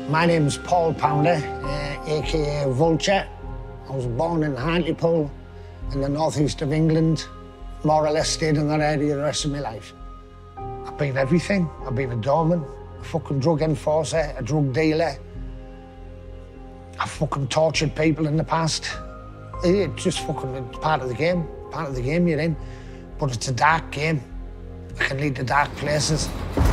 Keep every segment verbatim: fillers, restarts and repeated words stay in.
My name's Paul Pounder, uh, aka Vulture. I was born in Hartlepool in the northeast of England. More or less stayed in that area the rest of my life. I've been everything. I've been a doorman, a fucking drug enforcer, a drug dealer. I've fucking tortured people in the past. It's just fucking it's part of the game, part of the game you're in. But it's a dark game. It can lead to dark places.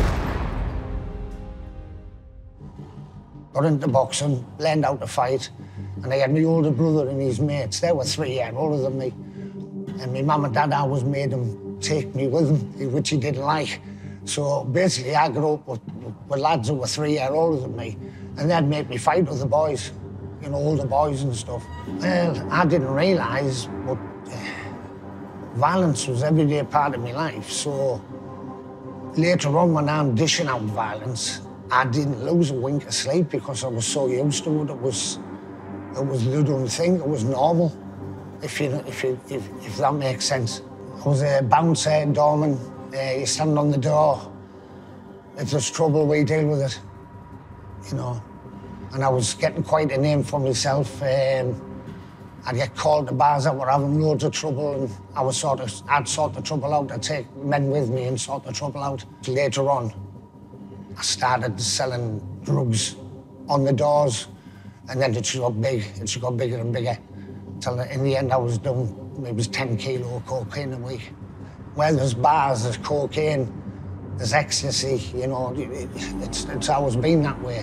Got into boxing, learned how to fight, and I had my older brother and his mates. They were three years older than me. And my mum and dad always made him take me with them, which he didn't like. So basically, I grew up with, with lads who were three years older than me, and they'd make me fight with the boys, you know, older boys and stuff. Well, I didn't realise, but uh, violence was every day part of my life. So later on, when I'm dishing out violence, I didn't lose a wink of sleep because I was so used to it. It was, it was the done thing. It was normal, if you, if you, if, if that makes sense. I was a bouncer, doorman. Uh, you stand on the door. If there's trouble, we deal with it, you know. And I was getting quite a name for myself. Um, I'd get called to bars that were having loads of trouble, and I was sort of, I'd sort the trouble out. I'd take men with me and sort the trouble out. Later on, I started selling drugs on the doors, and then it just got big. It just got bigger and bigger. Till in the end, I was doing maybe ten kilo of cocaine a week. Well, there's bars, there's cocaine, there's ecstasy. You know, it, it's it's always been that way.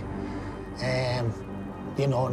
Um, you know,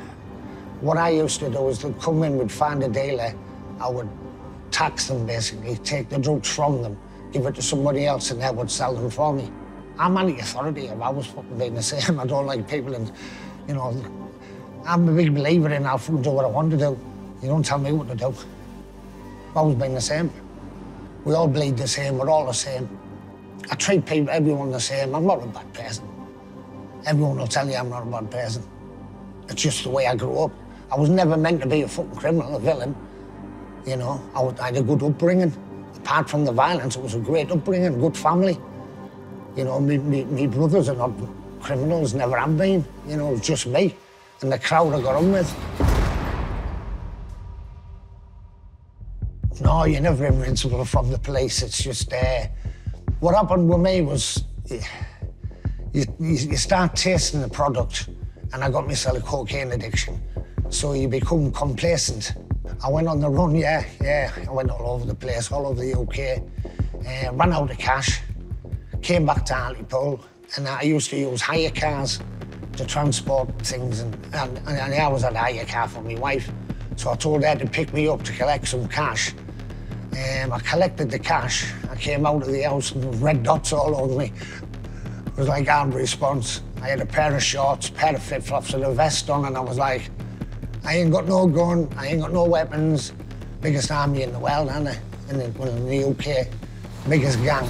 what I used to do is to come in, we'd find a dealer, I would tax them basically, take the drugs from them, give it to somebody else, and they would sell them for me. I'm on the authority. I've always fucking been the same. I don't like people, and you know, I'm a big believer in I'll fucking do what I want to do. You don't tell me what to do. I've always been the same. We all bleed the same. We're all the same. I treat people, everyone the same. I'm not a bad person. Everyone will tell you I'm not a bad person. It's just the way I grew up. I was never meant to be a fucking criminal, a villain. You know, I, I had a good upbringing. Apart from the violence, it was a great upbringing, good family. You know, me, me, me brothers are not criminals, never have been. You know, it's just me and the crowd I got on with. No, you're never invincible from the police. It's just, uh, what happened with me was, you, you, you start tasting the product, and I got myself a cocaine addiction. So you become complacent. I went on the run, yeah, yeah. I went all over the place, all over the U K. Uh, ran out of cash. Came back to Hartlepool, and I used to use hire cars to transport things, and, and, and I always had a hire car for my wife. So I told her to pick me up to collect some cash. Um, I collected the cash. I came out of the house and there was red dots all over me. It was like armed response. I had a pair of shorts, a pair of flip-flops and a vest on, and I was like, I ain't got no gun, I ain't got no weapons. Biggest army in the world, ain't I? In the, well, in the U K, biggest gang.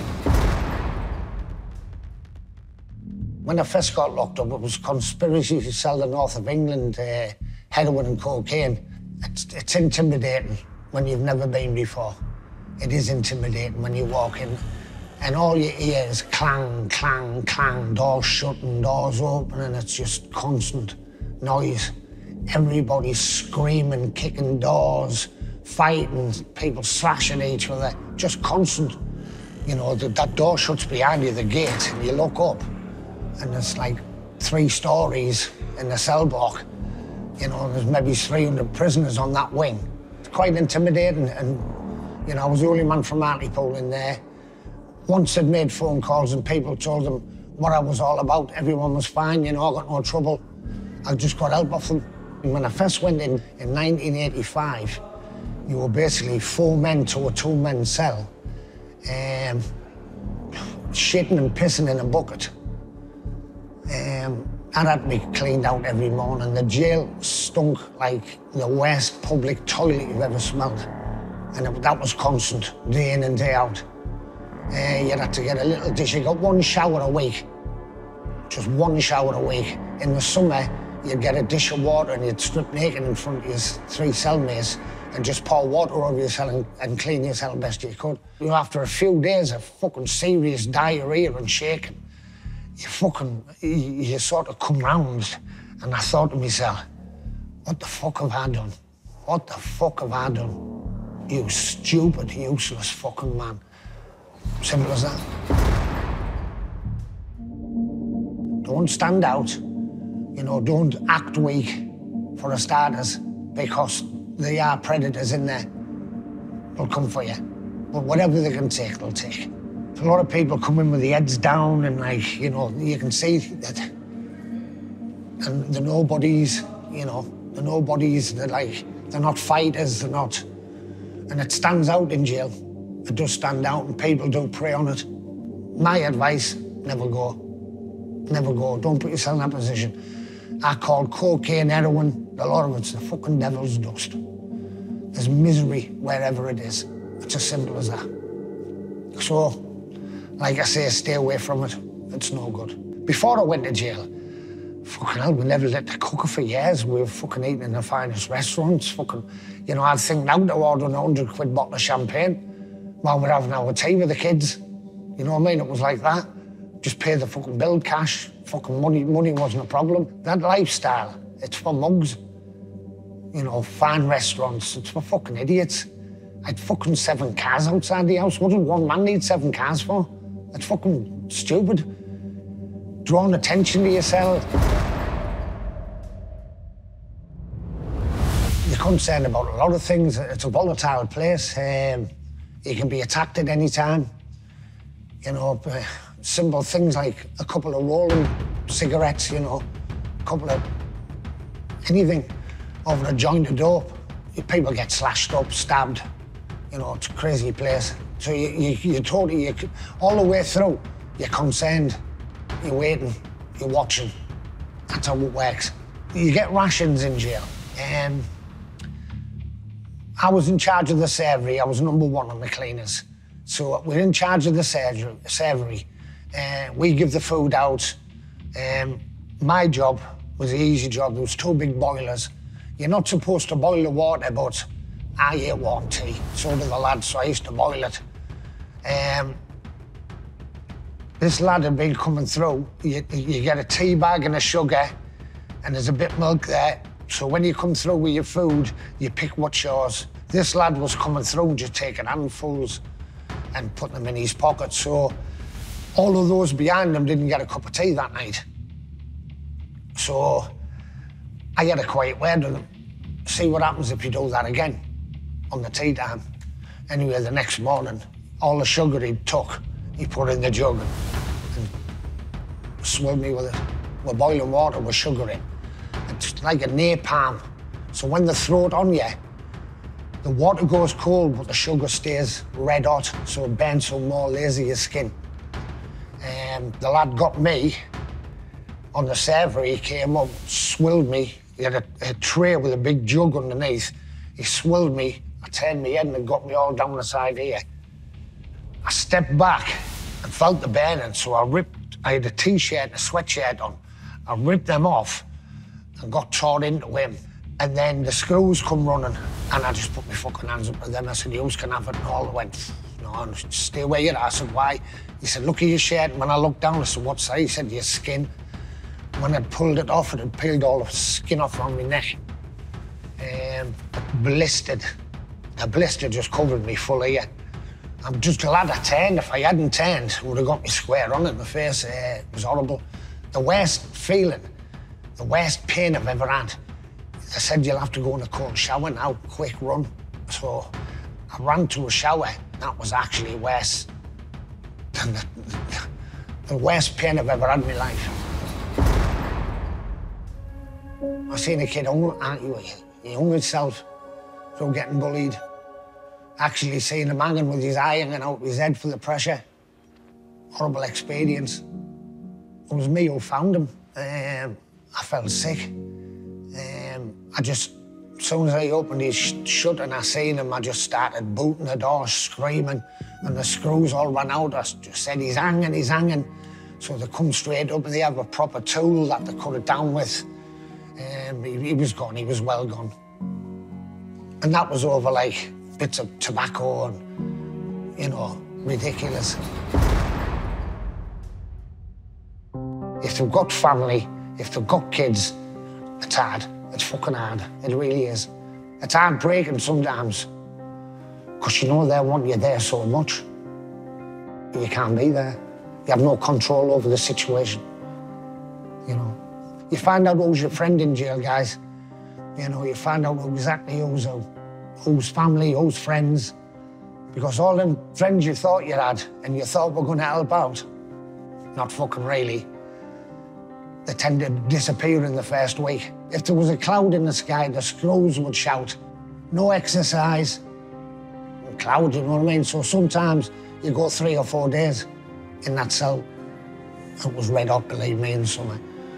When I first got locked up, it was conspiracy to sell the north of England uh, heroin and cocaine. It's, it's intimidating when you've never been before. It is intimidating when you walk in, and all you hear is clang, clang, clang, doors shutting, doors opening. It's just constant noise. Everybody's screaming, kicking doors, fighting, people slashing each other, just constant. You know, the, that door shuts behind you, the gate, and you look up, and it's like three stories in the cell block. You know, there's maybe three hundred prisoners on that wing. It's quite intimidating, and, you know, I was the only man from Hartlepool in there. Once I'd made phone calls and people told them what I was all about, everyone was fine, you know, I got no trouble. I just got help off them. And when I first went in, in nineteen eighty-five, you were basically four men to a two-man cell, um, shitting and pissing in a bucket. Um, that had to be cleaned out every morning. The jail stunk like the worst public toilet you've ever smelled. And it, that was constant, day in and day out. Uh, you had to get a little dish. You got one shower a week, just one shower a week. In the summer, you'd get a dish of water and you'd strip naked in front of your three cellmates and just pour water over yourself and, and clean yourself best you could. You know, after a few days of fucking serious diarrhea and shaking, you fucking, you, you sort of come round, and I thought to myself, what the fuck have I done? What the fuck have I done? You stupid, useless fucking man. Simple as that. Don't stand out. You know, don't act weak, for a starters, because there are predators in there. They'll come for you. But whatever they can take, they'll take. A lot of people come in with the heads down and, like, you know, you can see that. And the nobodies, you know, the nobodies, they're like, they're not fighters, they're not. And it stands out in jail. It does stand out, and people do prey on it. My advice, never go. Never go. Don't put yourself in that position. I call cocaine, heroin, a lot of it's the fucking devil's dust. There's misery wherever it is. It's as simple as that. So, like I say, stay away from it. It's no good. Before I went to jail, fucking hell, we never let the cook for years. We were fucking eating in the finest restaurants. Fucking, you know, I'd think now to order a hundred quid bottle of champagne while we're having our tea with the kids. You know what I mean? It was like that. Just pay the fucking bill cash. Fucking money, money wasn't a problem. That lifestyle, it's for mugs. You know, fine restaurants, it's for fucking idiots. I had fucking seven cars outside the house. What did one man need seven cars for? That's fucking stupid. Drawing attention to yourself. You're concerned about a lot of things. It's a volatile place. Um, you can be attacked at any time. You know, uh, simple things like a couple of rolling cigarettes, you know, a couple of anything over a joint of dope. People get slashed up, stabbed. You know, it's a crazy place. So you, you, you're totally, you, all the way through, you're concerned, you're waiting, you're watching. That's how it works. You get rations in jail. Um, I was in charge of the servery. I was number one on the cleaners. So we're in charge of the servery. Uh, we give the food out. Um, my job was the easy job. There was two big boilers. You're not supposed to boil the water, but I ate warm tea. So did the lads, so I used to boil it. Um, this lad had been coming through. You, you get a tea bag and a sugar, and there's a bit of milk there. So when you come through with your food, you pick what's yours. This lad was coming through just taking handfuls and putting them in his pocket. So all of those behind him didn't get a cup of tea that night. So I had a quiet word with him. See what happens if you do that again on the tea time. Anyway, the next morning, all the sugar he took, he put in the jug and swilled me with it. With boiling water with sugar in. It's like a napalm. So when they throw it on you, the water goes cold, but the sugar stays red hot, so it burns some more, lazy your skin. Um, the lad got me on the servery. He came up, swilled me. He had a, a tray with a big jug underneath. He swilled me. I turned my head and it got me all down the side here. I stepped back and felt the burning, so I ripped, I had a t-shirt and a sweatshirt on. I ripped them off and got torn into him. And then the screws come running, and I just put my fucking hands up to them. I said, you can have it, and all went, no, stay away here. I said, why? He said, look at your shirt. And when I looked down, I said, what size? He said, your skin. When I'd pulled it off, it had peeled all the skin off from my neck. Um, blistered. The blister just covered me full here. I'm just glad I turned. If I hadn't turned, it would have got me square on it in the face. Uh, it was horrible. The worst feeling, the worst pain I've ever had. They said you'll have to go in a cold shower now, quick run. So I ran to a shower. That was actually worse than the, the worst pain I've ever had in my life. I seen a kid, aren't you? He hung himself through getting bullied. Actually seen him hanging with his eye hanging out of his head for the pressure. Horrible experience. It was me who found him. Um, I felt sick. Um, I just, as soon as I opened his sh shut and I seen him, I just started booting the door, screaming, and the screws all ran out. I just said, he's hanging, he's hanging. So they come straight up and they have a proper tool that they cut it down with. Um, he, he was gone, he was well gone. And that was over like bits of tobacco and, you know, ridiculous. if they've got family, if they've got kids, it's hard. It's fucking hard. It really is. It's heartbreaking sometimes, because you know they want you there so much. You can't be there. You have no control over the situation. You know, you find out who's your friend in jail, guys. You know, you find out exactly who's who, who's family, who's friends, because all them friends you thought you had and you thought were going to help out, not fucking really. They tend to disappear in the first week. If there was a cloud in the sky, the screws would shout. No exercise, cloud, you know what I mean? So sometimes you go three or four days in that cell. It was red hot, believe me, in summer.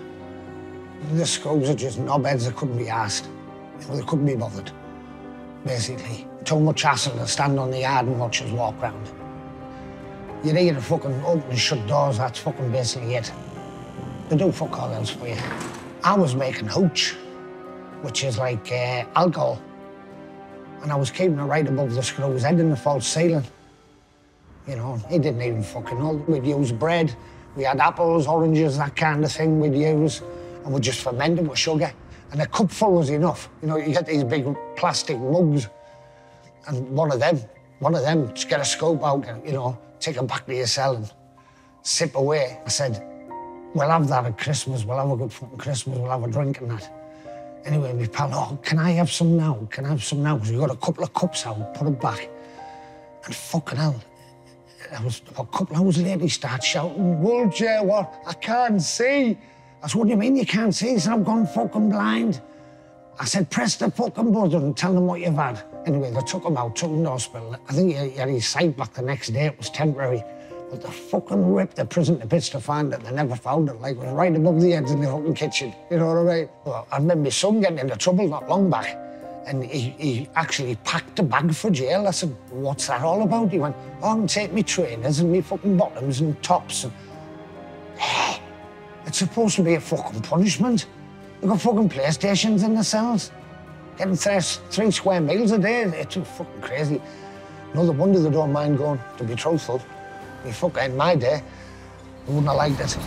The screws are just knobheads that couldn't be asked. You know, they couldn't be bothered, basically. Too much hassle to stand on the yard and watch us walk round. You need to fucking open and shut doors, that's fucking basically it. They do fuck all else for you. I was making hooch, which is like uh, alcohol, and I was keeping it right above the screw's head in the false ceiling. You know, he didn't even fucking know. We'd use bread, we had apples, oranges, that kind of thing we'd use, and we'd just ferment it with sugar. And a cupful was enough. You know, you get these big plastic mugs, and one of them, one of them, just get a scope out and, you know, take it back to your cell and sip away. I said, we'll have that at Christmas, we'll have a good fucking Christmas, we'll have a drink and that. Anyway, my pal, oh, can I have some now? Can I have some now? Because we got a couple of cups out, put it back. And fucking hell, I was a couple of hours later, he starts shouting, Wiltshire, what? I can't see. I said, what do you mean you can't see? He said, I've gone fucking blind. I said, press the fucking button and tell them what you've had. Anyway, they took him out, took him to hospital. I think he had his sight back the next day, it was temporary. But they fucking ripped the prison to bits to find it. They never found it, like it was right above the heads in the fucking kitchen. You know what I mean? Well, I remember my son getting into trouble not long back, and he, he actually packed a bag for jail. I said, what's that all about? He went, oh, I can take me trainers and me fucking bottoms and tops. And hey, it's supposed to be a fucking punishment. They've got fucking PlayStations in the cells. Getting three, three square meals a day, it's fucking crazy. No wonder they don't mind going, to be truthful. Me fucking in my day, I wouldn't have liked it.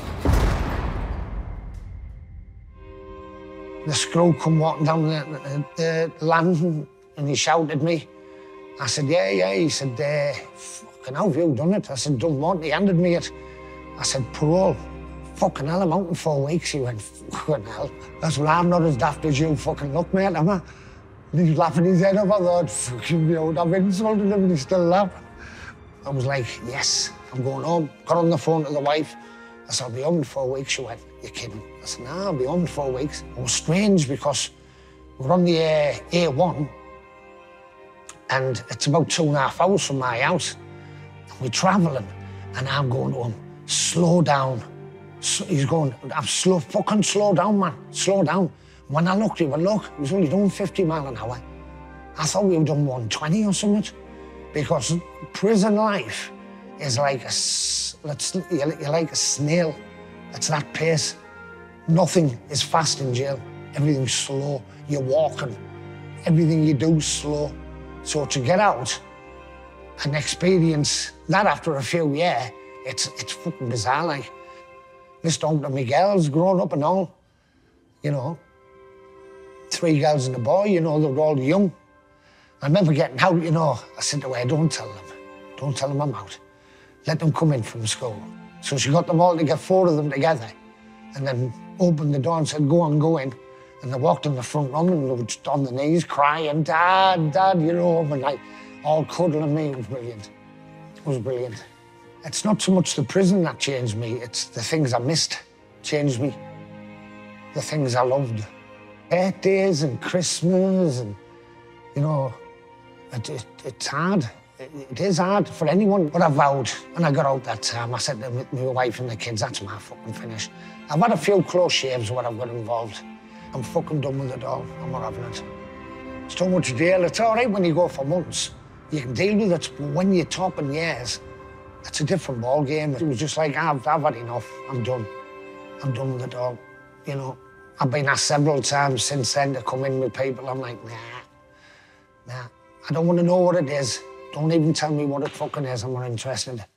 The screw come walking down the, the, the land and he shouted at me. I said, yeah, yeah. He said, uh, fucking how have you done it? I said, done what? He handed me it. I said, parole. Fucking hell, I'm out in four weeks. He went, fucking hell. That's well, I'm not as daft as you fucking look, mate, am I? And he was laughing his head up. I thought, fucking me out, I've insulted him and he's still laughing. I was like, yes, I'm going home. Got on the phone to the wife. I said, I'll be home in four weeks. She went, you're kidding. I said, nah, I'll be home in four weeks. It was strange because we're on the uh, A one and it's about two and a half hours from my house. And we're travelling and I'm going to him, slow down. So he's going, I'm slow, fucking slow down, man, slow down. When I looked, he went, look, he was only doing fifty mile an hour. I thought we were doing one twenty or something, because prison life is like a, let's, you're like a snail. It's that pace. Nothing is fast in jail. Everything's slow. You're walking. Everything you do is slow. So to get out and experience that after a few years, it's, it's fucking bizarre, like. Mister Uncle Miguel's grown up and all, you know. Three girls and a boy, you know, they were all young. I remember getting out, you know, I said to her, don't tell them. Don't tell them I'm out. Let them come in from school. So she got them all to get four of them together and then opened the door and said, go on, go in. And they walked in the front room and they were just on the knees crying, Dad, Dad, you know, and like all cuddling me. It was brilliant. It was brilliant. It's not so much the prison that changed me, it's the things I missed changed me. The things I loved. Birthdays and Christmas and, you know, it, it, it's hard. It, it is hard for anyone. But I vowed, and I got out that time, I said to my wife and the kids, that's my fucking finish. I've had a few close shaves where I've got involved. I'm fucking done with it all. I'm not having it. It's too much deal. It's all right when you go for months. You can deal with it, but when you're talking years, it's a different ball game. It was just like, I've, I've had enough. I'm done. I'm done with it all. You know, I've been asked several times since then to come in with people. I'm like, nah, nah. I don't want to know what it is. Don't even tell me what it fucking is. I'm not interested.